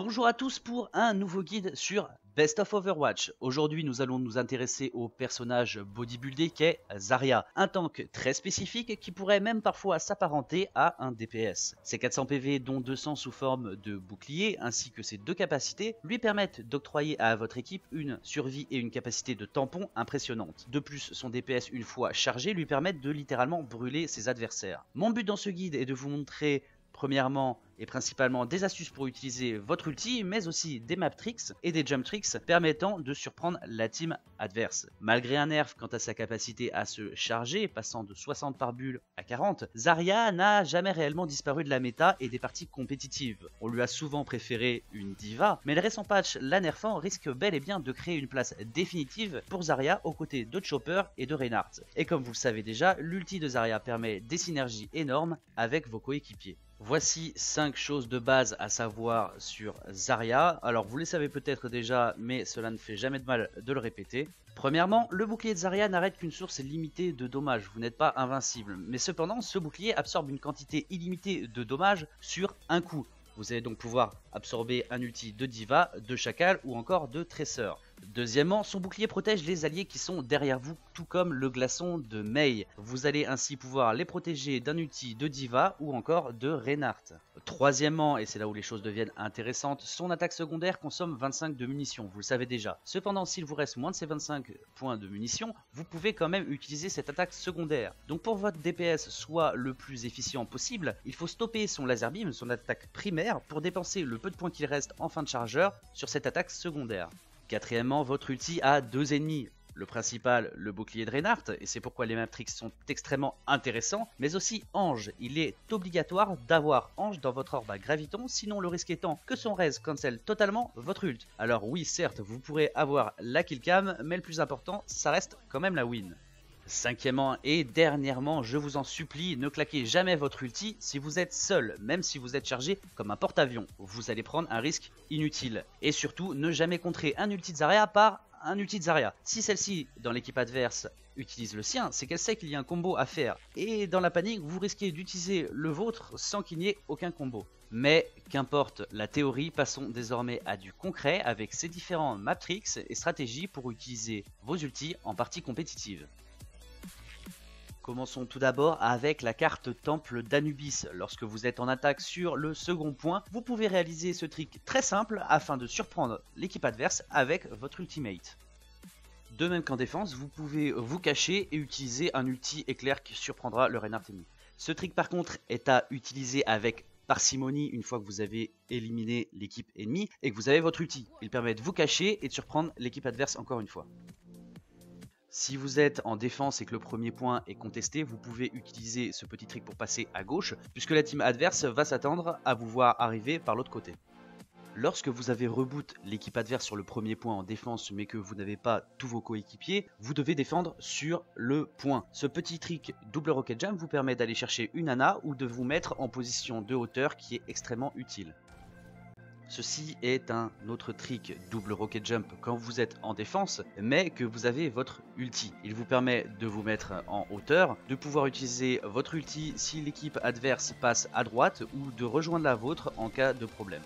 Bonjour à tous pour un nouveau guide sur Best of Overwatch. Aujourd'hui nous allons nous intéresser au personnage bodybuildé qu'est Zarya, un tank très spécifique qui pourrait même parfois s'apparenter à un DPS. Ses 400 PV dont 200 sous forme de bouclier ainsi que ses deux capacités lui permettent d'octroyer à votre équipe une survie et une capacité de tampon impressionnante. De plus, son DPS une fois chargé lui permettent de littéralement brûler ses adversaires. Mon but dans ce guide est de vous montrer premièrement et principalement des astuces pour utiliser votre ulti, mais aussi des map tricks et des jump tricks permettant de surprendre la team adverse. Malgré un nerf quant à sa capacité à se charger, passant de 60 par bulle à 40, Zarya n'a jamais réellement disparu de la méta et des parties compétitives. On lui a souvent préféré une diva, mais le récent patch la nerfant risque bel et bien de créer une place définitive pour Zarya aux côtés de Chopper et de Reinhardt. Et comme vous le savez déjà, l'ulti de Zarya permet des synergies énormes avec vos coéquipiers. Voici 5 choses de base à savoir sur Zarya. Alors vous les savez peut-être déjà, mais cela ne fait jamais de mal de le répéter. Premièrement, le bouclier de Zarya n'arrête qu'une source limitée de dommages, vous n'êtes pas invincible. Mais cependant, ce bouclier absorbe une quantité illimitée de dommages sur un coup. Vous allez donc pouvoir absorber un ulti de Diva, de Chacal ou encore de Tracer. Deuxièmement, son bouclier protège les alliés qui sont derrière vous, tout comme le glaçon de Mei. Vous allez ainsi pouvoir les protéger d'un ulti de Diva ou encore de Reinhardt. Troisièmement, et c'est là où les choses deviennent intéressantes, son attaque secondaire consomme 25 de munitions, vous le savez déjà. Cependant, s'il vous reste moins de ces 25 points de munitions, vous pouvez quand même utiliser cette attaque secondaire. Donc pour votre DPS soit le plus efficient possible, il faut stopper son laser beam, son attaque primaire, pour dépenser le peu de points qu'il reste en fin de chargeur sur cette attaque secondaire. Quatrièmement, votre ulti a deux ennemis. Le principal, le bouclier de Reinhardt, et c'est pourquoi les Matrix sont extrêmement intéressants, mais aussi Ange. Il est obligatoire d'avoir Ange dans votre orbe à graviton, sinon le risque étant que son raise cancel totalement votre ult. Alors oui, certes, vous pourrez avoir la killcam, mais le plus important, ça reste quand même la win. Cinquièmement et dernièrement, je vous en supplie, ne claquez jamais votre ulti si vous êtes seul, même si vous êtes chargé comme un porte-avions. Vous allez prendre un risque inutile. Et surtout, ne jamais contrer un ulti de Zarya par un ulti de Zarya. Si celle-ci, dans l'équipe adverse, utilise le sien, c'est qu'elle sait qu'il y a un combo à faire. Et dans la panique, vous risquez d'utiliser le vôtre sans qu'il n'y ait aucun combo. Mais qu'importe la théorie, passons désormais à du concret avec ces différents map tricks et stratégies pour utiliser vos ultis en partie compétitive. Commençons tout d'abord avec la carte Temple d'Anubis. Lorsque vous êtes en attaque sur le second point, vous pouvez réaliser ce trick très simple afin de surprendre l'équipe adverse avec votre ultimate. De même qu'en défense, vous pouvez vous cacher et utiliser un ulti éclair qui surprendra le Reinhardt ennemi. Ce trick par contre est à utiliser avec parcimonie une fois que vous avez éliminé l'équipe ennemie et que vous avez votre ulti. Il permet de vous cacher et de surprendre l'équipe adverse encore une fois. Si vous êtes en défense et que le premier point est contesté, vous pouvez utiliser ce petit trick pour passer à gauche, puisque la team adverse va s'attendre à vous voir arriver par l'autre côté. Lorsque vous avez reboot l'équipe adverse sur le premier point en défense, mais que vous n'avez pas tous vos coéquipiers, vous devez défendre sur le point. Ce petit trick double rocket jump vous permet d'aller chercher une Ana ou de vous mettre en position de hauteur qui est extrêmement utile. Ceci est un autre trick double rocket jump quand vous êtes en défense, mais que vous avez votre ulti. Il vous permet de vous mettre en hauteur, de pouvoir utiliser votre ulti si l'équipe adverse passe à droite ou de rejoindre la vôtre en cas de problème.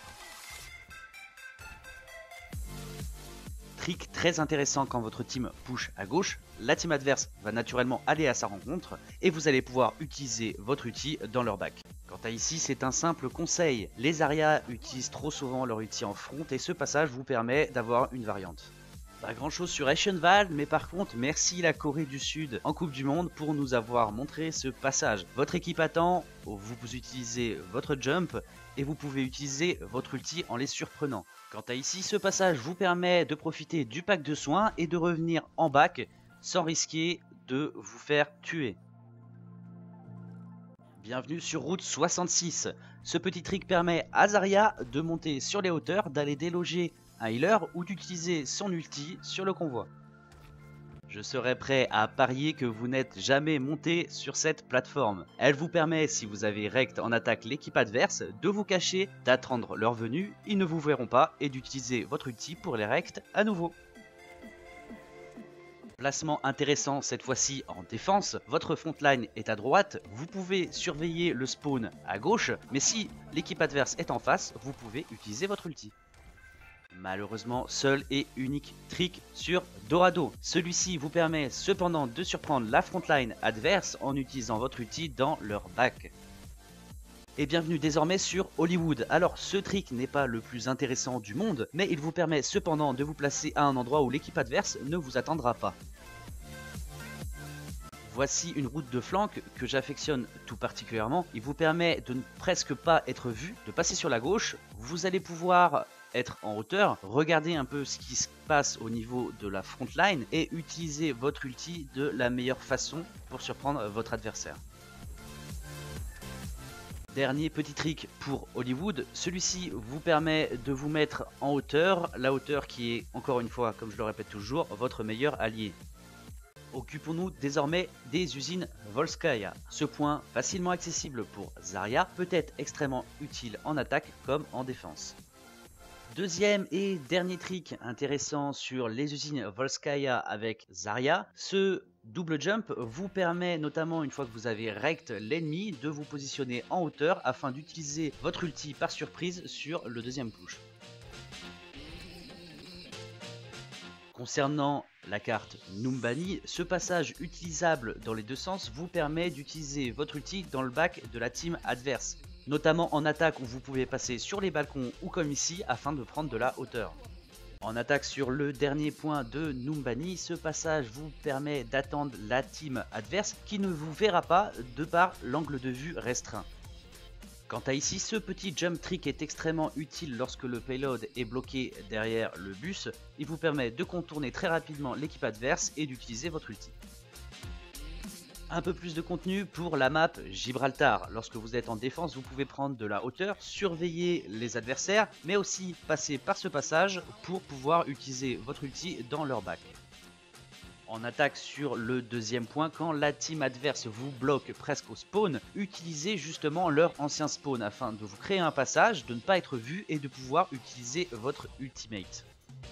Trick très intéressant quand votre team push à gauche, la team adverse va naturellement aller à sa rencontre et vous allez pouvoir utiliser votre ulti dans leur back. Quant à ici, c'est un simple conseil, les Zarya utilisent trop souvent leur ulti en front et ce passage vous permet d'avoir une variante. Pas grand chose sur Eichenwald, mais par contre merci la Corée du Sud en Coupe du Monde pour nous avoir montré ce passage. Votre équipe attend, vous utilisez votre jump et vous pouvez utiliser votre ulti en les surprenant. Quant à ici, ce passage vous permet de profiter du pack de soins et de revenir en back sans risquer de vous faire tuer. Bienvenue sur route 66. Ce petit trick permet à Zarya de monter sur les hauteurs, d'aller déloger un healer ou d'utiliser son ulti sur le convoi. Je serais prêt à parier que vous n'êtes jamais monté sur cette plateforme. Elle vous permet, si vous avez rect en attaque l'équipe adverse, de vous cacher, d'attendre leur venue, ils ne vous verront pas, et d'utiliser votre ulti pour les rect à nouveau. Placement intéressant cette fois-ci en défense, votre frontline est à droite, vous pouvez surveiller le spawn à gauche, mais si l'équipe adverse est en face, vous pouvez utiliser votre ulti. Malheureusement, seul et unique trick sur Dorado. Celui-ci vous permet cependant de surprendre la frontline adverse en utilisant votre ulti dans leur back. Et bienvenue désormais sur Hollywood. Alors ce trick n'est pas le plus intéressant du monde, mais il vous permet cependant de vous placer à un endroit où l'équipe adverse ne vous attendra pas. Voici une route de flanc que j'affectionne tout particulièrement. Il vous permet de ne presque pas être vu, de passer sur la gauche. Vous allez pouvoir être en hauteur, regarder un peu ce qui se passe au niveau de la frontline et utiliser votre ulti de la meilleure façon pour surprendre votre adversaire. Dernier petit trick pour Hollywood, celui-ci vous permet de vous mettre en hauteur, la hauteur qui est encore une fois, comme je le répète toujours, votre meilleur allié. Occupons-nous désormais des usines Volskaya. Ce point, facilement accessible pour Zarya, peut être extrêmement utile en attaque comme en défense. Deuxième et dernier trick intéressant sur les usines Volskaya avec Zarya, ce double jump vous permet notamment une fois que vous avez rect l'ennemi de vous positionner en hauteur afin d'utiliser votre ulti par surprise sur le deuxième push. Concernant la carte Numbani, ce passage utilisable dans les deux sens vous permet d'utiliser votre ulti dans le back de la team adverse, notamment en attaque où vous pouvez passer sur les balcons ou comme ici afin de prendre de la hauteur. En attaque sur le dernier point de Numbani, ce passage vous permet d'attendre la team adverse qui ne vous verra pas de par l'angle de vue restreint. Quant à ici, ce petit jump trick est extrêmement utile lorsque le payload est bloqué derrière le bus. Il vous permet de contourner très rapidement l'équipe adverse et d'utiliser votre ulti. Un peu plus de contenu pour la map Gibraltar. Lorsque vous êtes en défense, vous pouvez prendre de la hauteur, surveiller les adversaires, mais aussi passer par ce passage pour pouvoir utiliser votre ulti dans leur back. En attaque sur le deuxième point, quand la team adverse vous bloque presque au spawn, utilisez justement leur ancien spawn afin de vous créer un passage, de ne pas être vu et de pouvoir utiliser votre ultimate.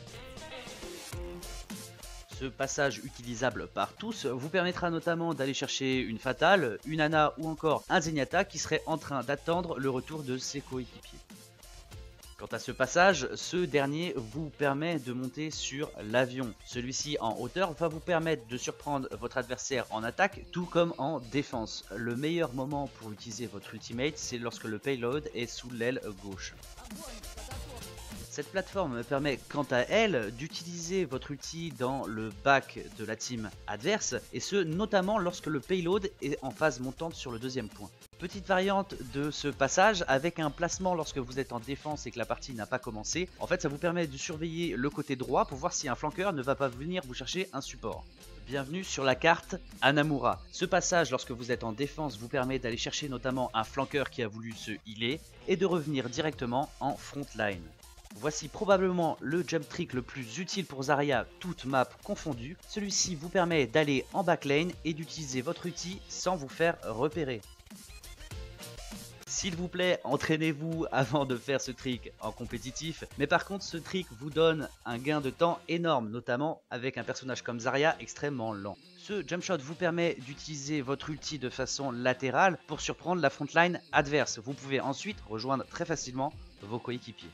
Ce passage utilisable par tous vous permettra notamment d'aller chercher une Fatale, une Ana ou encore un Zenyatta qui serait en train d'attendre le retour de ses coéquipiers. Quant à ce passage, ce dernier vous permet de monter sur l'avion. Celui-ci en hauteur va vous permettre de surprendre votre adversaire en attaque tout comme en défense. Le meilleur moment pour utiliser votre ultimate, c'est lorsque le payload est sous l'aile gauche. Cette plateforme permet quant à elle d'utiliser votre ulti dans le back de la team adverse et ce notamment lorsque le payload est en phase montante sur le deuxième point. Petite variante de ce passage avec un placement lorsque vous êtes en défense et que la partie n'a pas commencé. En fait ça vous permet de surveiller le côté droit pour voir si un flanqueur ne va pas venir vous chercher un support. Bienvenue sur la carte Hanamura. Ce passage lorsque vous êtes en défense vous permet d'aller chercher notamment un flanqueur qui a voulu se healer et de revenir directement en frontline. Voici probablement le jump trick le plus utile pour Zarya, toute map confondue. Celui-ci vous permet d'aller en backlane et d'utiliser votre ulti sans vous faire repérer. S'il vous plaît, entraînez-vous avant de faire ce trick en compétitif, mais par contre ce trick vous donne un gain de temps énorme, notamment avec un personnage comme Zarya extrêmement lent. Ce jump shot vous permet d'utiliser votre ulti de façon latérale pour surprendre la frontline adverse. Vous pouvez ensuite rejoindre très facilement vos coéquipiers.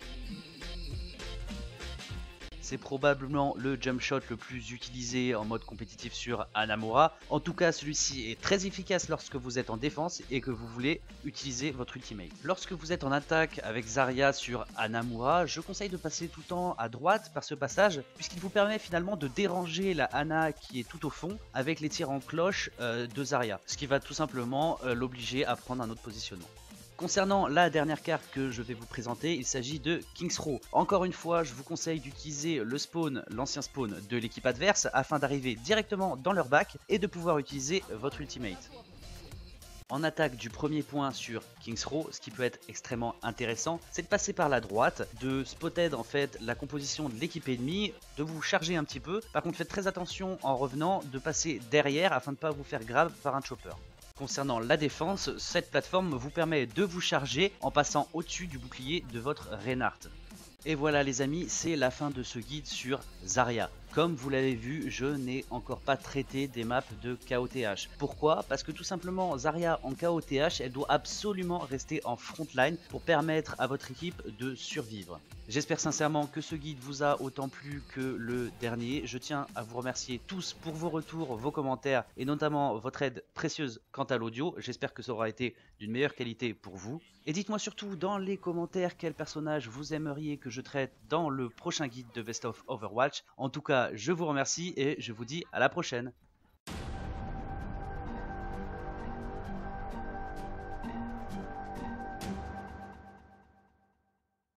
C'est probablement le jump shot le plus utilisé en mode compétitif sur Hanamura. En tout cas, celui-ci est très efficace lorsque vous êtes en défense et que vous voulez utiliser votre ultimate. Lorsque vous êtes en attaque avec Zarya sur Hanamura, je conseille de passer tout le temps à droite par ce passage puisqu'il vous permet finalement de déranger la Ana qui est tout au fond avec les tirs en cloche de Zarya. Ce qui va tout simplement l'obliger à prendre un autre positionnement. Concernant la dernière carte que je vais vous présenter, il s'agit de King's Row. Encore une fois, je vous conseille d'utiliser le spawn, l'ancien spawn de l'équipe adverse afin d'arriver directement dans leur back et de pouvoir utiliser votre ultimate. En attaque du premier point sur King's Row, ce qui peut être extrêmement intéressant, c'est de passer par la droite, de spotted en fait la composition de l'équipe ennemie, de vous charger un petit peu. Par contre, faites très attention en revenant de passer derrière afin de ne pas vous faire grab par un chopper. Concernant la défense, cette plateforme vous permet de vous charger en passant au-dessus du bouclier de votre Reinhardt. Et voilà les amis, c'est la fin de ce guide sur Zarya. Comme vous l'avez vu, je n'ai encore pas traité des maps de KOTH. Pourquoi? Parce que tout simplement, Zarya en KOTH, elle doit absolument rester en frontline pour permettre à votre équipe de survivre. J'espère sincèrement que ce guide vous a autant plu que le dernier. Je tiens à vous remercier tous pour vos retours, vos commentaires et notamment votre aide précieuse quant à l'audio. J'espère que ça aura été d'une meilleure qualité pour vous. Et dites-moi surtout dans les commentaires quel personnage vous aimeriez que je traite dans le prochain guide de Best of Overwatch. En tout cas, je vous remercie et je vous dis à la prochaine.